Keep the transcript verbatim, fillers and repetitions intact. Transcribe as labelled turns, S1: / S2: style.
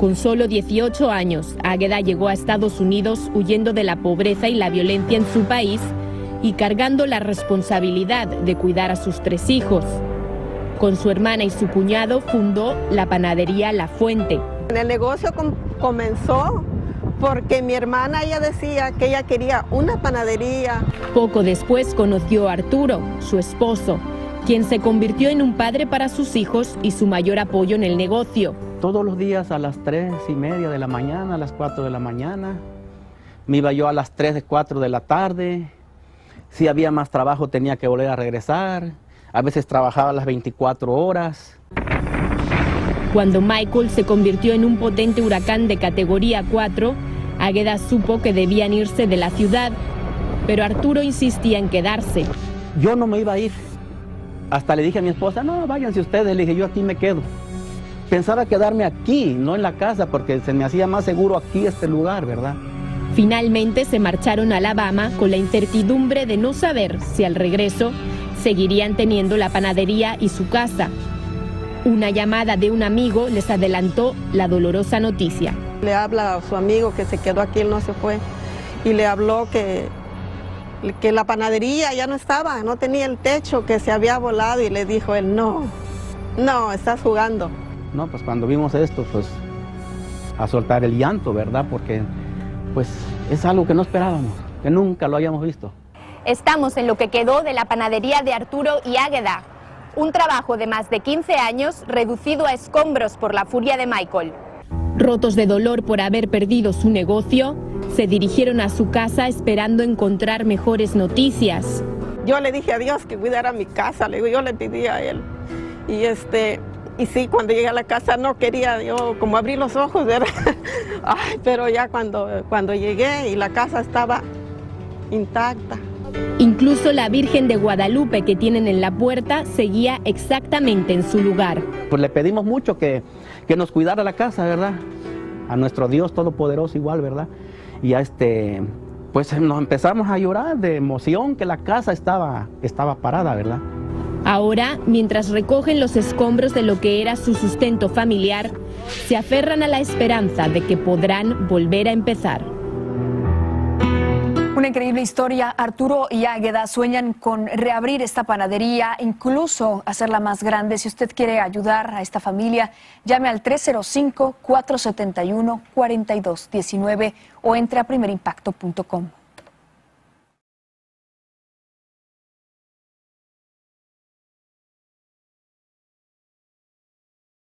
S1: Con solo dieciocho años, Águeda llegó a Estados Unidos huyendo de la pobreza y la violencia en su país y cargando la responsabilidad de cuidar a sus tres hijos. Con su hermana y su cuñado fundó la panadería La Fuente.
S2: El negocio com comenzó porque mi hermana ella decía que ella quería una panadería.
S1: Poco después conoció a Arturo, su esposo, quien se convirtió en un padre para sus hijos y su mayor apoyo en el negocio.
S3: Todos los días a las tres y media de la mañana, a las cuatro de la mañana. Me iba yo a las tres, cuatro de la tarde. Si había más trabajo tenía que volver a regresar. A veces trabajaba las veinticuatro horas.
S1: Cuando Michael se convirtió en un potente huracán de categoría cuatro, Águeda supo que debían irse de la ciudad, pero Arturo insistía en quedarse.
S3: Yo no me iba a ir. Hasta le dije a mi esposa, no, váyanse ustedes. Le dije, yo aquí me quedo. Pensaba quedarme aquí, no en la casa, porque se me hacía más seguro aquí este lugar, ¿verdad?
S1: Finalmente se marcharon a Alabama con la incertidumbre de no saber si al regreso seguirían teniendo la panadería y su casa. Una llamada de un amigo les adelantó la dolorosa noticia.
S2: Le habla a su amigo que se quedó aquí, él no se fue, y le habló que, que la panadería ya no estaba, no tenía el techo, que se había volado, y le dijo él, no, no, estás jugando.
S3: No, pues cuando vimos esto, pues a soltar el llanto, ¿verdad? Porque pues es algo que no esperábamos, que nunca lo habíamos visto.
S1: Estamos en lo que quedó de la panadería de Arturo y Águeda, un trabajo de más de quince años reducido a escombros por la furia de Michael. Rotos de dolor por haber perdido su negocio, se dirigieron a su casa esperando encontrar mejores noticias.
S2: Yo le dije a Dios que cuidara mi casa, le digo, yo le pedí a él. Y este... Y sí, cuando llegué a la casa no quería yo como abrir los ojos, ¿verdad? Ay, pero ya cuando, cuando llegué y la casa estaba intacta.
S1: Incluso la Virgen de Guadalupe que tienen en la puerta seguía exactamente en su lugar.
S3: Pues le pedimos mucho que, que nos cuidara la casa, ¿verdad? A nuestro Dios Todopoderoso igual, ¿verdad? Y ya este, pues nos empezamos a llorar de emoción que la casa estaba, estaba parada, ¿verdad?
S1: Ahora, mientras recogen los escombros de lo que era su sustento familiar, se aferran a la esperanza de que podrán volver a empezar.
S4: Una increíble historia. Arturo y Águeda sueñan con reabrir esta panadería, incluso hacerla más grande. Si usted quiere ayudar a esta familia, llame al tres cero cinco, cuatro siete uno, cuatro dos uno nueve o entre a primer impacto punto com.